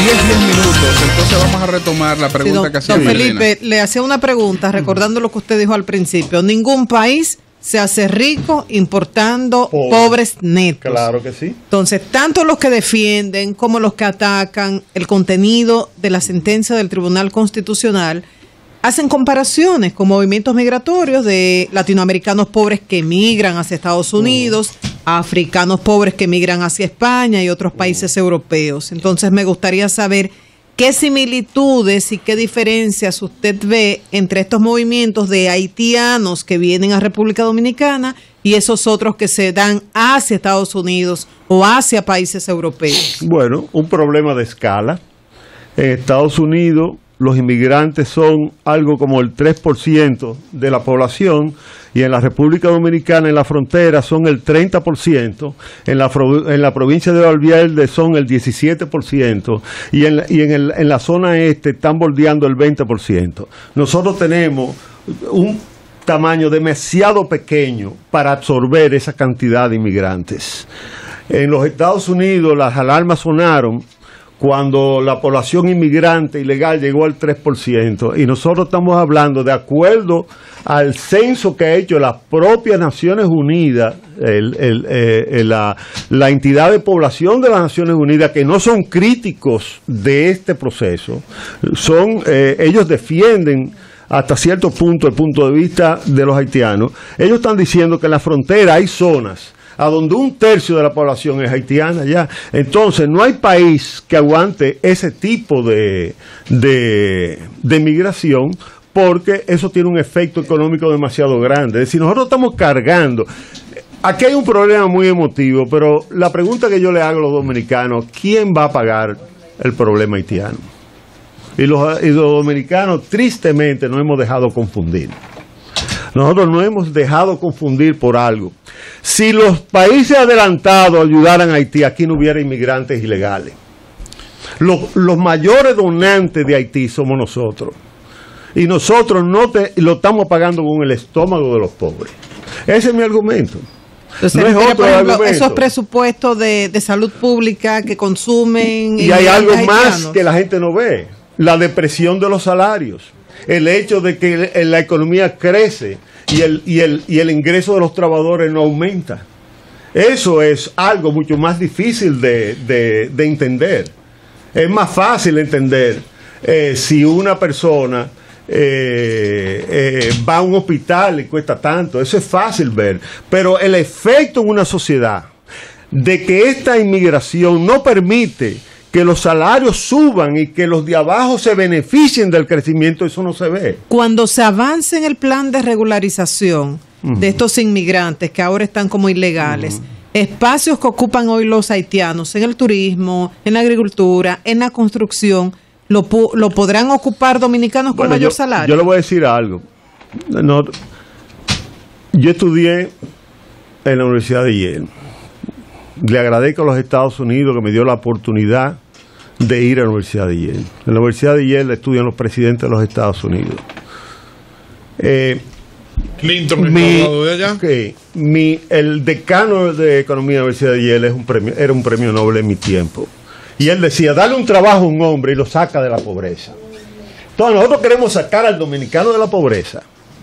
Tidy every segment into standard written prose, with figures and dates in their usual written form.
10 minutos, entonces vamos a retomar la pregunta que hacía don Felipe, le hacía una pregunta recordando lo que usted dijo al principio. Ningún país se hace rico importando pobres netos. Claro que sí. Entonces, tanto los que defienden como los que atacan el contenido de la sentencia del Tribunal Constitucional hacen comparaciones con movimientos migratorios de latinoamericanos pobres que emigran hacia Estados Unidos, africanos pobres que emigran hacia España y otros países europeos. Entonces, me gustaría saber qué similitudes y qué diferencias usted ve entre estos movimientos de haitianos que vienen a República Dominicana y esos otros que se dan hacia Estados Unidos o hacia países europeos. Bueno, un problema de escala. En Estados Unidos los inmigrantes son algo como el 3% de la población y en la República Dominicana, en la frontera, son el 30%, en la provincia de Valverde son el 17% y en la zona este están bordeando el 20%. Nosotros tenemos un tamaño demasiado pequeño para absorber esa cantidad de inmigrantes. En los Estados Unidos las alarmas sonaron cuando la población inmigrante ilegal llegó al 3%, y nosotros estamos hablando, de acuerdo al censo que ha hecho las propias Naciones Unidas, la entidad de población de las Naciones Unidas, que no son críticos de este proceso, ellos defienden hasta cierto punto el punto de vista de los haitianos. Ellos están diciendo que en la frontera hay zonas a donde 1/3 de la población es haitiana ya. Entonces, no hay país que aguante ese tipo de migración, porque eso tiene un efecto económico demasiado grande. Es decir, nosotros estamos cargando. Aquí hay un problema muy emotivo, pero la pregunta que yo le hago a los dominicanos, ¿quién va a pagar el problema haitiano? Y los dominicanos, tristemente, nos hemos dejado confundir. Nosotros no hemos dejado confundir por algo. Si los países adelantados ayudaran a Haití, aquí no hubiera inmigrantes ilegales. Los mayores donantes de Haití somos nosotros. Y nosotros lo estamos pagando con el estómago de los pobres. Ese es mi argumento. Entonces, no es otro por ejemplo, argumento. esos presupuestos de salud pública que consumen... Y hay algo más que la gente no ve. La depresión de los salarios. El hecho de que la economía crece y el ingreso de los trabajadores no aumenta. Eso es algo mucho más difícil de entender. Es más fácil entender si una persona va a un hospital y cuesta tanto. Eso es fácil ver. Pero el efecto en una sociedad de que esta inmigración no permite que los salarios suban y que los de abajo se beneficien del crecimiento, eso no se ve. Cuando se avance en el plan de regularización de estos inmigrantes que ahora están como ilegales, espacios que ocupan hoy los haitianos en el turismo, en la agricultura, en la construcción, ¿lo podrán ocupar dominicanos con mayor salario? Yo le voy a decir algo. Yo estudié en la Universidad de Yale. Le agradezco a los Estados Unidos que me dio la oportunidad de ir a la Universidad de Yale. En la Universidad de Yale estudian los presidentes de los Estados Unidos. Clinton, de allá. El decano de Economía de la Universidad de Yale era un premio Nobel en mi tiempo. Y él decía, dale un trabajo a un hombre y lo saca de la pobreza. Entonces nosotros queremos sacar al dominicano de la pobreza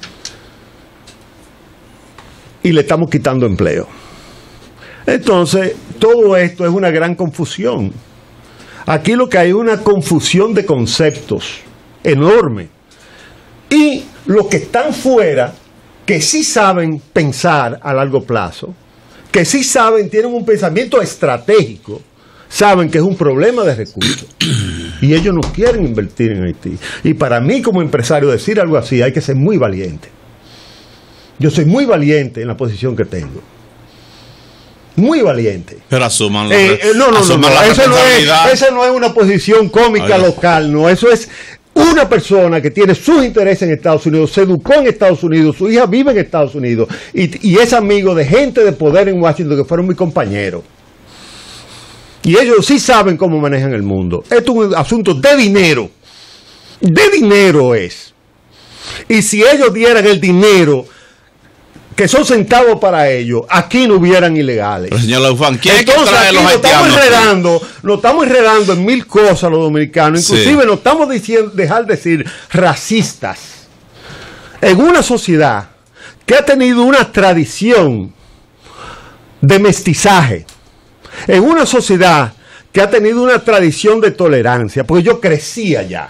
y le estamos quitando empleo. Entonces, todo esto es una gran confusión. Aquí lo que hay es una confusión de conceptos enorme. Y los que están fuera, que sí saben pensar a largo plazo, que sí saben, tienen un pensamiento estratégico, saben que es un problema de recursos. Y ellos no quieren invertir en Haití. Y para mí como empresario decir algo así hay que ser muy valiente. Yo soy muy valiente en la posición que tengo. Muy valiente. Pero asuman no, esa no es una posición cómica local, no, eso es una persona que tiene sus intereses en Estados Unidos, se educó en Estados Unidos, su hija vive en Estados Unidos y es amigo de gente de poder en Washington que fueron mis compañeros. Y ellos sí saben cómo manejan el mundo. Esto es un asunto de dinero. De dinero es. Y si ellos dieran el dinero que son centavos para ellos, aquí no hubieran ilegales. Pero señor Laufán, ¿quién entonces, es que trae aquí los haitianos? nos estamos enredando en mil cosas los dominicanos, inclusive Sí. nos estamos diciendo, dejar de decir racistas. En una sociedad que ha tenido una tradición de mestizaje, en una sociedad que ha tenido una tradición de tolerancia, porque yo crecí allá.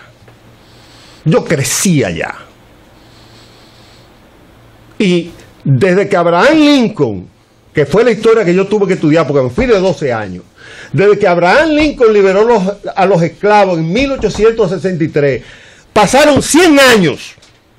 Y desde que Abraham Lincoln, que fue la historia que yo tuve que estudiar porque me fui de 12 años, desde que Abraham Lincoln liberó a los esclavos en 1863, pasaron 100 años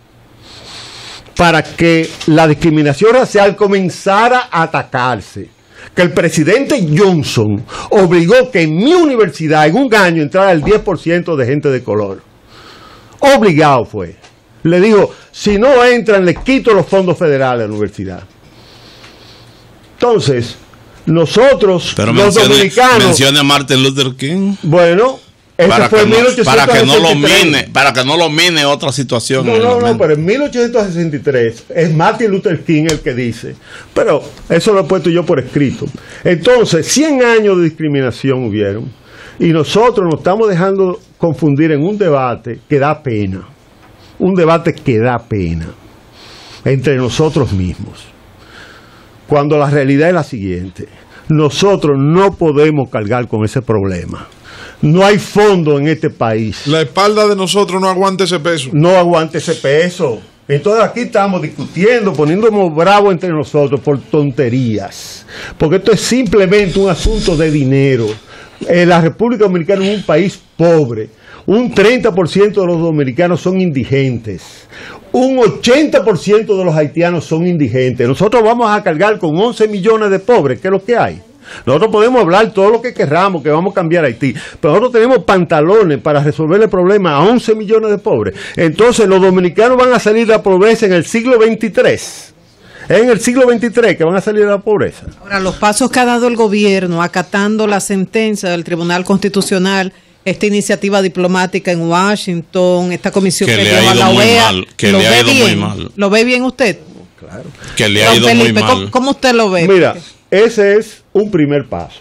para que la discriminación racial comenzara a atacarse. Que el presidente Johnson obligó que en mi universidad en un año entrara el 10% de gente de color. Obligado fue. Le dijo, si no entran, les quito los fondos federales a la universidad. Entonces, nosotros, Pero los dominicanos... mencione a Martin Luther King. Bueno, ese fue en 1863. Para que no lo mine otra situación. No, pero en 1863 es Martin Luther King el que dice. Pero eso lo he puesto yo por escrito. Entonces, 100 años de discriminación hubieron. Y nosotros nos estamos dejando confundir en un debate que da pena. Un debate que da pena entre nosotros mismos. Cuando la realidad es la siguiente. Nosotros no podemos cargar con ese problema. No hay fondo en este país. La espalda de nosotros no aguanta ese peso. No aguanta ese peso. Entonces aquí estamos discutiendo, poniéndonos bravos entre nosotros por tonterías. Porque esto es simplemente un asunto de dinero. La República Dominicana es un país pobre. Un 30% de los dominicanos son indigentes. Un 80% de los haitianos son indigentes. Nosotros vamos a cargar con 11 millones de pobres, que es lo que hay. Nosotros podemos hablar todo lo que querramos, que vamos a cambiar a Haití, pero nosotros tenemos pantalones para resolver el problema a 11 millones de pobres. Entonces los dominicanos van a salir de la pobreza en el siglo XXIII. Es en el siglo XXIII que van a salir de la pobreza. Ahora, los pasos que ha dado el gobierno acatando la sentencia del Tribunal Constitucional, esta iniciativa diplomática en Washington, esta comisión que lleva a la OEA, que le ha ido muy mal. ¿Lo ve bien usted? Claro. Que le ha ido muy mal. ¿Cómo usted lo ve? Mira, ese es un primer paso.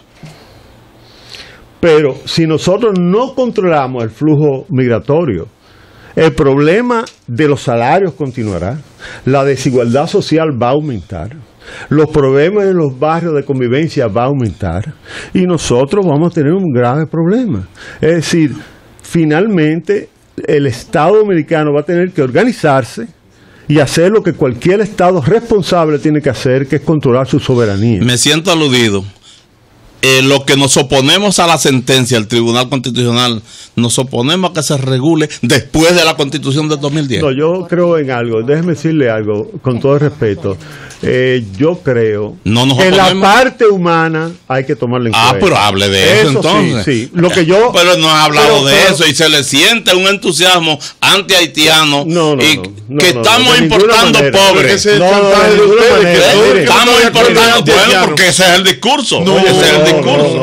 Pero si nosotros no controlamos el flujo migratorio, el problema de los salarios continuará, la desigualdad social va a aumentar, los problemas en los barrios de convivencia va a aumentar y nosotros vamos a tener un grave problema. Es decir, finalmente el Estado dominicano va a tener que organizarse y hacer lo que cualquier Estado responsable tiene que hacer, que es controlar su soberanía. Me siento aludido. Lo que nos oponemos a la sentencia del Tribunal Constitucional, nos oponemos a que se regule después de la Constitución del 2010. No, yo creo en algo, déjeme decirle algo, con todo el respeto. Yo creo que la parte humana hay que tomarla en cuenta. Pero hable de eso entonces. Sí. Lo que yo, pero no ha hablado de eso y se le siente un entusiasmo anti-haitiano que estamos importando pobres. Estamos importando, bueno, porque ese es el discurso. Y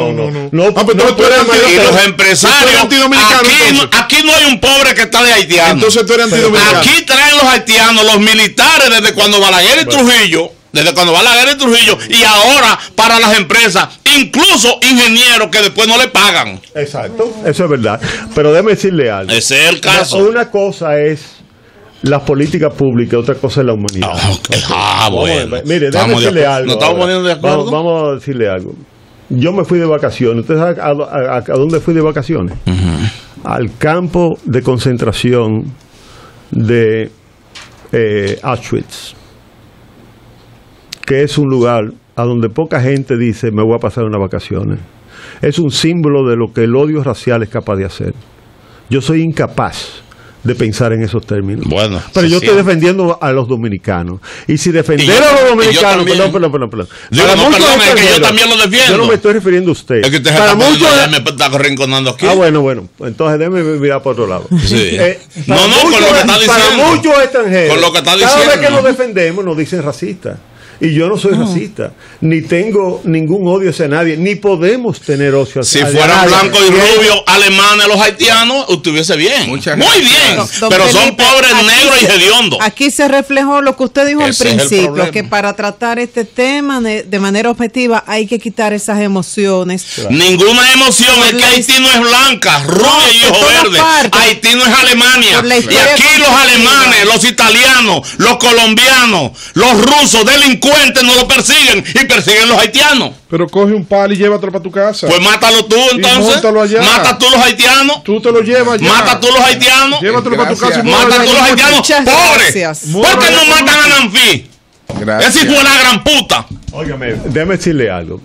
los empresarios, aquí no hay un pobre que está de haitiano. Entonces tú eres antidominicano. Aquí traen los haitianos, los militares, desde cuando Balaguer y Trujillo, y ahora para las empresas, incluso ingenieros que después no le pagan. Exacto, eso es verdad. Pero déjeme decirle algo. Ese es el caso. Una cosa es las políticas públicas, otra cosa es la humanidad. Bueno. Mire, déjeme decirle algo. ¿Nos estamos poniendo de acuerdo? Vamos a decirle algo. Yo me fui de vacaciones. ¿Usted sabe a dónde fui de vacaciones? Al campo de concentración de Auschwitz, que es un lugar a donde poca gente dice me voy a pasar unas vacaciones. Es un símbolo de lo que el odio racial es capaz de hacer. Yo soy incapaz de pensar en esos términos. Bueno, pero yo estoy defendiendo a los dominicanos. Y si defender a los dominicanos, perdón. Digo, es que yo también lo defiendo. Yo no me estoy refiriendo a usted. Es que usted me está arrinconando aquí. Bueno. Entonces déjeme mirar por otro lado. Sí. Con lo que está diciendo. Para muchos extranjeros, con lo que está diciendo. Cada vez que nos defendemos nos dicen racistas. Y yo no soy racista, ni tengo ningún odio hacia nadie, ni podemos tener odio hacia nadie. Si fueran blancos y rubios, alemanes, los haitianos, estuviese bien. Muy bien. Pero son pobres, negros y hediondos. Aquí se reflejó lo que usted dijo al principio, que para tratar este tema de manera objetiva hay que quitar esas emociones. Claro. Ninguna emoción, es que Haití no es blanca, rubia y ojo verde. Haití no es Alemania. Y aquí los alemanes, los italianos, los colombianos, los rusos, delincuentes no lo persiguen y persiguen los haitianos. Pero coge un palo y llévatelo para tu casa. Pues mátalo tú entonces. Mata tú los haitianos. Tú te lo llevas ya. Mata tú los haitianos. Llévatelo para tu casa. Mata tú los haitianos pobres. ¿Por qué no matan a Nanfi? Ese hijo de la gran puta. Óigame, déjame decirle algo.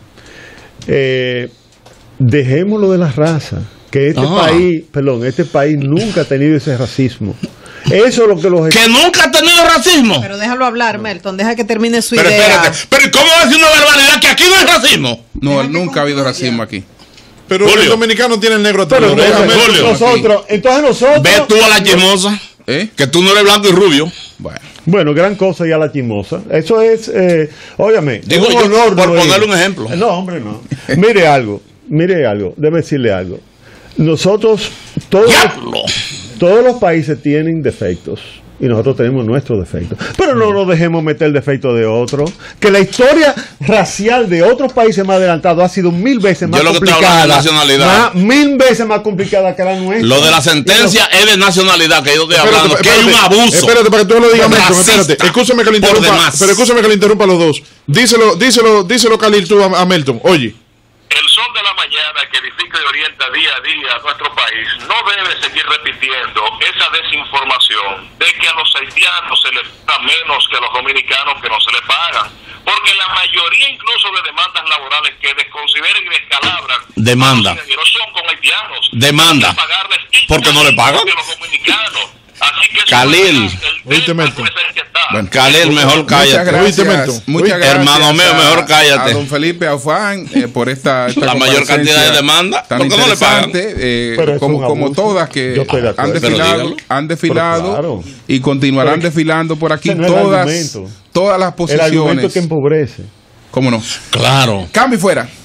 Dejémoslo de la raza. Que este país nunca ha tenido ese racismo. Eso es lo que los... Que nunca ha tenido racismo. Pero déjalo hablar, Melton, deja que termine su idea. Espérate, pero ¿cómo va a decir una barbaridad que aquí no hay racismo? No, nunca ha habido racismo aquí. Pero Julio, el dominicano tiene el negro atrás. Entonces nosotros... ¿Ves tú a la chismosa? Que tú no eres blanco y rubio. Bueno, gran cosa ya la chismosa. Eso es, óyame, digo un honor, por ponerle un ejemplo. No, hombre, no. Mire algo, déjame decirle algo. Nosotros, todos los países tienen defectos y nosotros tenemos nuestros defectos. Pero no nos dejemos meter defectos de otros. Que la historia racial de otros países más adelantados ha sido 1000 veces más complicada. De nacionalidad. 1000 veces más complicada que la nuestra. Lo de la sentencia es de nacionalidad que yo estoy hablando. Que hay un abuso. Espérate, para que tú lo digas, espérate. Escúchame que le interrumpa. Pero escúchame que le interrumpa a los dos. Díselo, Khalil, tú a Melton. Oye. El sol de la mañana que edifica y orienta día a día a nuestro país no debe seguir repitiendo esa desinformación de que a los haitianos se les paga menos que a los dominicanos que no se les pagan. Porque la mayoría incluso de demandas laborales que desconsideran y descalabran son con haitianos. Demanda. Porque no le pagan. Los dominicanos. Así que Khalil. Bueno, Khalil, mejor cállate. Muchas gracias. Hermano mío, mejor cállate. A don Felipe Aufán por esta la mayor cantidad de demandas. ¿Por qué no le pagan? Como todas que han desfilado y continuarán desfilando por aquí todas las posiciones. El argumento que empobrece. ¿Cómo no? Claro. Cambio fuera.